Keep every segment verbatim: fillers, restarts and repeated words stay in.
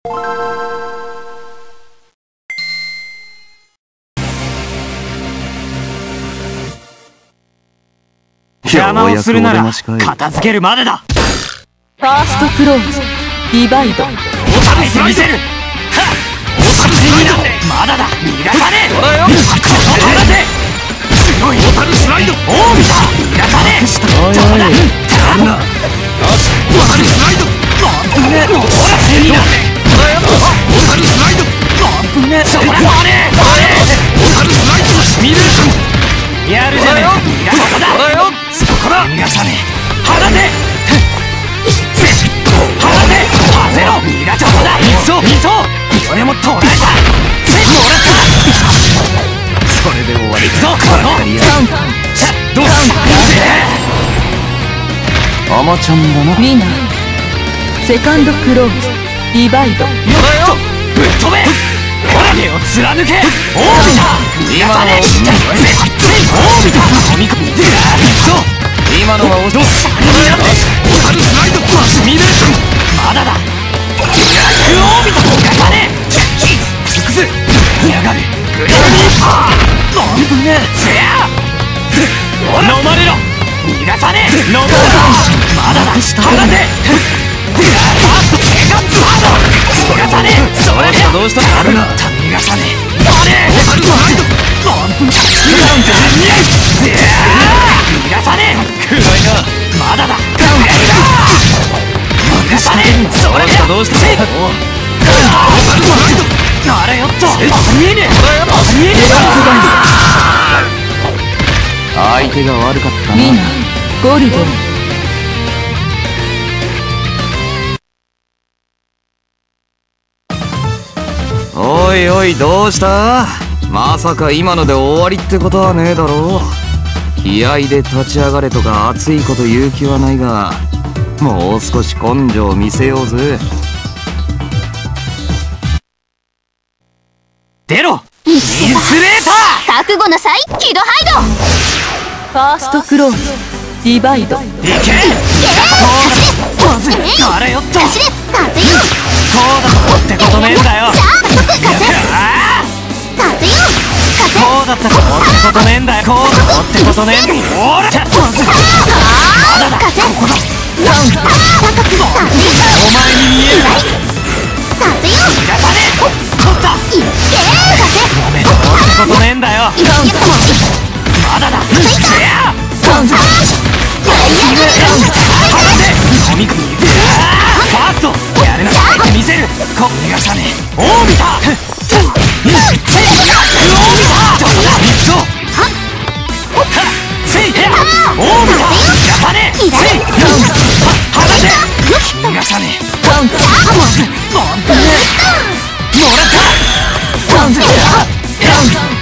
邪魔をするなら片付けるまでだ。 ファーストクローズディバイド。 お試し見せる。お試し見だ。まだだ。逃がさねえ。この腹で強い。お試しスライド。おお見た。逃がさねえ。どうだ。たんな。よし。お試しスライド。なんぶね。ほらいいな。お試しスライド。なんぶね。そらまねえ。お試しスライド。シミュレーション。やるじゃねえか。逃がさだ。そこだ。逃がさねえ。腹で腹で当てろ。逃がちょっとだ。いっそいっそ俺も捕らえた。もらったそれで終わりだ。このさあどうしたアマちゃんだな。 ウィナーセカンドクローズディバイド。よっとぶっ飛べ。ほら手を貫け。オービタ逃がさねえ。オービタ飲み込みでいっそ今のは落とす。オタルスライドシミュレーション。まだだ。ブラックオービタ逃がさねえ。尽くせやがる。グリーンパーなんぶねせや飲まれろ。逃がさねえ。飲まれろ。まだだ。腹でファーストセカンドサード逃がさねえ。それでどうしたやるな。逃がさねえ。あれオタルスライドなんぶタッチダウンで逃がさねえ。黒いな。まだだ。逃がさねえ。それでどうしたあれよっとありえねえ。ありえねえ。相手が悪かったな。 ウィナーゴルドン。 おいおいどうした。まさか今ので終わりってことはねえだろう。気合で立ち上がれとか熱いこと言う気はないが、もう少し根性見せようぜ。出ろインスレーター。 覚悟なさいキドハイド。 ファーストクローズディバイド。 いけまずい。あれよっと走れ風よ。 そうだってことねえんだよ。 さあ即風風よ風。 こうだったってことねえんだよ。こうだってことねえんだよ。ほらまずい。まだだ。ここだ。 高く風。 お前に見える風よ。 逃がさねえ。取った。 いけ風。 ごめんってことねえんだよ。まだだ。せや飲み込みファーストやるなら見せる。こ逃がさねえ。オービタオービタどうだ。いっそはっせいへオービタ逃がさねえ。せいはらで逃がさねえ。 カウンターなんでもらったワンズカウンター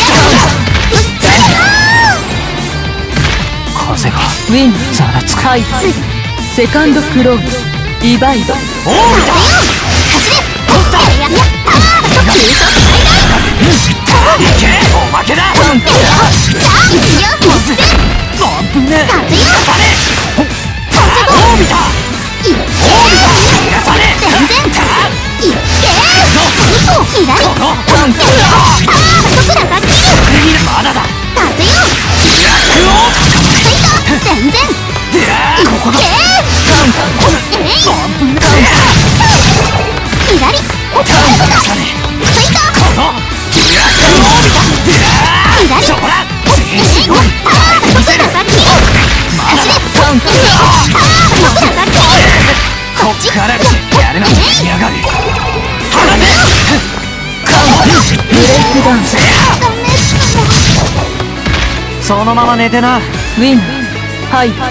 風がウィンざらつく。 ハイセカンドクローズディバイド。 オービタ走れ取ったやったー。急速最いけおまけだ。 大さあ一両一戦なんぶね風よ。 逃がさねえ。オービタいっオービタ逃がさねえ。 全然いっけ嘘左このあー速度が切る。 まだだ。 風よブラックオースイート全然であここだ。 けーえいなんぶね左逃がさねえ。 スイートこのブラックオービタであ左そこだ。 えい強いあー速度が切る。 まだだ。 カウンターあー速度が切る。 こっからやるな仕上がる。腹でブレイクダウン。 そのまま寝てな。 ウィナーハイ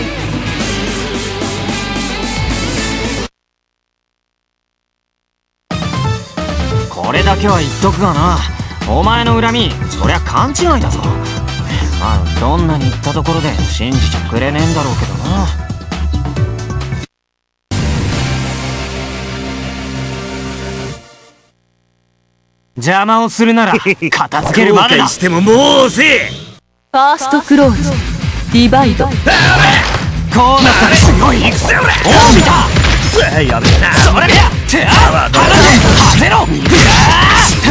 これだけは言っとくがな。お前の恨みそりゃ勘違いだぞ。まあどんなに言ったところで信じちゃくれねえんだろうけどな。邪魔をするなら片付けるまでだ。後悔してももう遅え。 ファーストクローズディバイド。 こうなったらすごい。行くぜ俺。オービタやべえな。それでやってあ腹で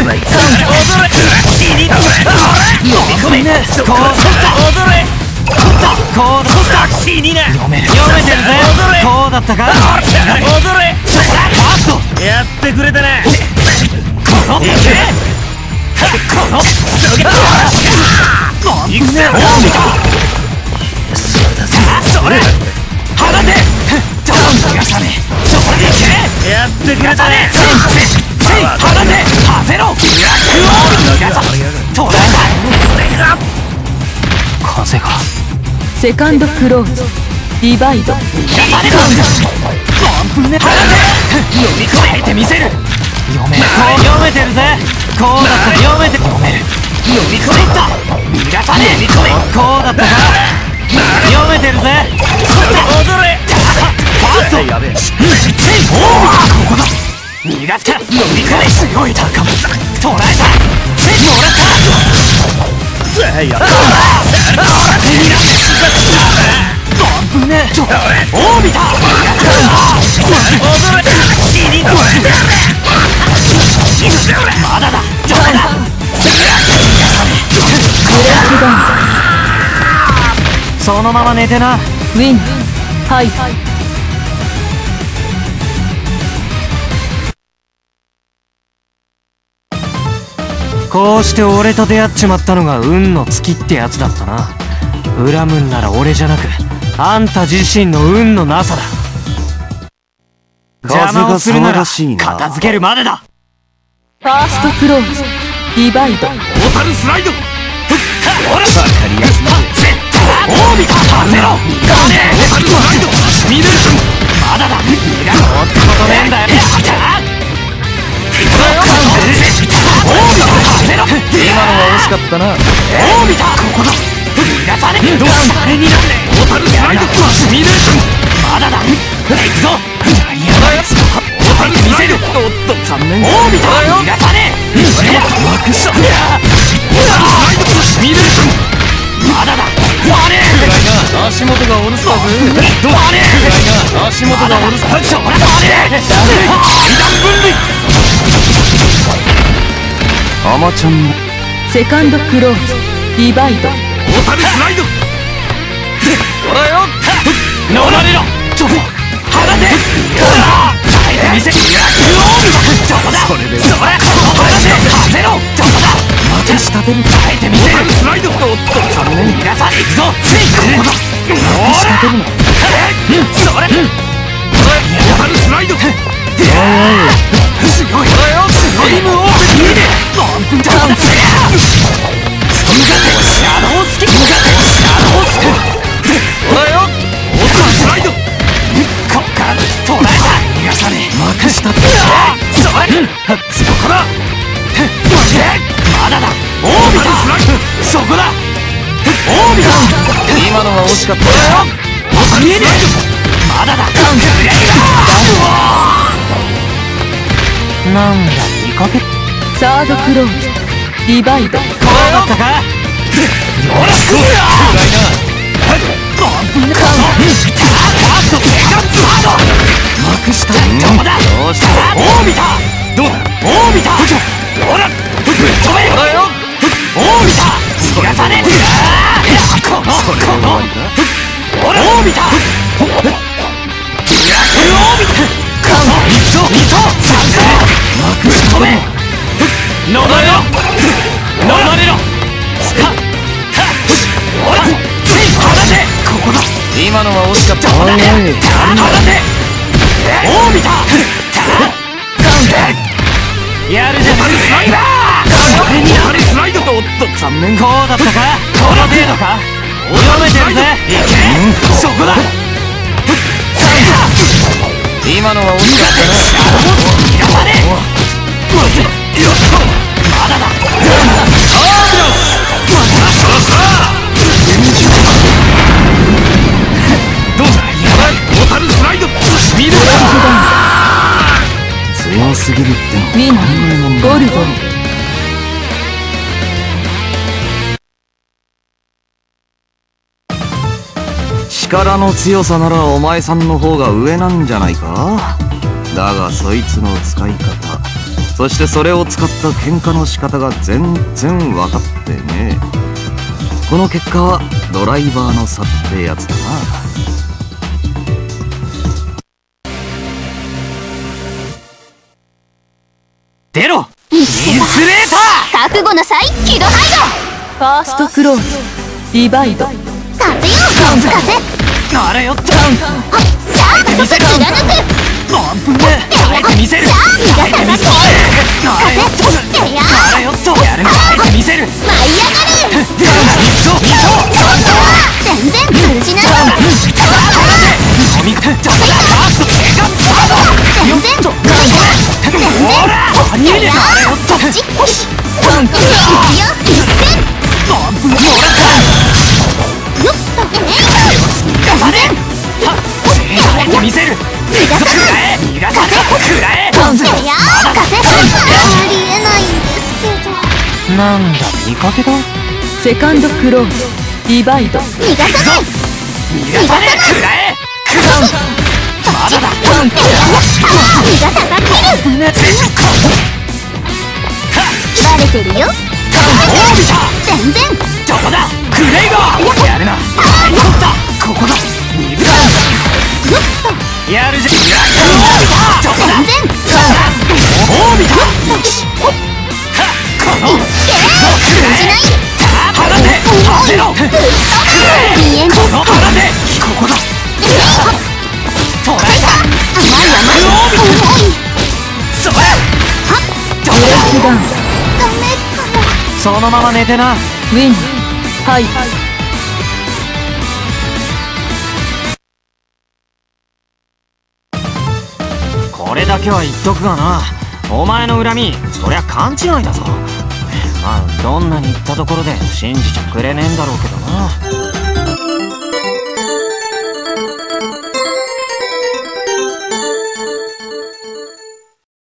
いか。踊れ死にだ。飲み込め。そこを取った。踊れ取ったこうだった死にな。読める読めてるぜ。踊れこうだったか。踊れファーストやってくれたな。このいけこのそげいくぜ。おお見たそうだぜ。それ放てどんどんがさね。それいけやってくれたね。せいせいせい放てはぜろブラックオールがさ捉えた。風がセカンドクローズディバイド。 やされたんだ。放て読み込めてみせる。読め読めてるぜ。こうだった読めて読める。読み込めた逃がさねえ。読み込めこうだったか。読めてるぜ。踊れファーストやべえ。おおここだ逃がすか。読み込め強い高も捉えた。もらったやべえ。危ねえ。おお見た踊れ死にだ。まだだどうだブレイクダウン。 そのまま寝てな。 ウィンハイこうして俺と出会っちまったのが運の尽きってやつだったな。恨むんなら俺じゃなくあんた自身の運のなさだ。邪魔をするなら片付けるまでだ。 ファーストクローズディバイド。 トータルスライド。ほら分かりやすいぜ。オービターゼロガネトータルスライドミドル君まだだ。逃がそうってことねえんだよ。オービターゼロ今のは惜しかったな。オービターここだ逃がさねえ。どうされになんねえ。トータルスライドミドル君まだだ。行くぞトータル見せる。おっと残念。オービター逃がさねえ。マクションミドル君まだだ。ワネー足元がおるすだぜ。ワネー足元がおるすだ。そらワネー階段分類アマちゃんもセカンドクローズディバイド。 トータルスライドほらよ乗られろちょっと放て耐えてみせる。どこだそれでそれ放てはぜろどこだまた下で耐えてみせる。スライドおっと残念。逃がさねえぞ。せいここだ下でるのそれトータルスライド強い強いムオープンにでどうだそれ無我的シャドウスキ無我的シャドウスキほらよオープンスライドこっから捉えた。逃がさねえまくしたってそれそこだまだだ。オービターそこだオービター今のは惜しかったよ。見えねえまだだ。なんだ見かけサードクローズディバイド。 こうだったか。よろしく暗いな。カーストセカンドハードマクしたどこだ。どうしたオービターどうだオービターほらぶっ飛べほらよオービター逃がさねえ。このこのほらオービターブラックオービターこのにとにとさんとマク飛べ乗られろ乗られろスカッほら放てここだ今のは惜しかった。放てオービターやるじゃねえスライダー俺になるスライドおっと残念。こうだったかこの程度か読めてるぜ。いけそこだ今のは惜しかったな。逃がさねえまずいよっとまだだ。アービラスまたそろそろどうだやばいトータルスライドミドル強すぎるってウィンゴルドン。 力の強さならお前さんの方が上なんじゃないか。だがそいつの使い方そしてそれを使った喧嘩の仕方が全然分かってねえ。この結果はドライバーの差ってやつだな。 出ろインスレーター。 覚悟なさいキドハイファーストクローズディバイド。 ド風よ風あれよっとじゃあ加速貫くなんぶね耐えてみせるじゃあ耐えてみせるあれよっと風やあれよっとやるな耐えてみせる舞い上がるそうそう全然通じないコミックちょっとラストセカンドサード全然全然ほら何入れたあれよっとちっよしトントンいくよ一戦なんぶもらったよっとえい頑張れはっ耐えてみせる逃がさ食らえ逃がさ食らえないいや風ありえないんですけどなんだ見かけだセカンドクローズディバイド。 逃がさない逃がさねえ食らえまだだ逃がさなきるバレてるよオービタ全然どこだクレイガーやるな取ったここだ水だよっやるじゃんオービタどこだ全然オービタこの通じない腹で当てろ見えんこの腹でここだ捕らえた甘い甘い重いそれどブレイクダウン。 ダメかなそのまま寝てなウィンハイ。 これだけは言っとくがなお前の恨みそりゃ勘違いだぞまあどんなに言ったところで信じちゃくれねえんだろうけどな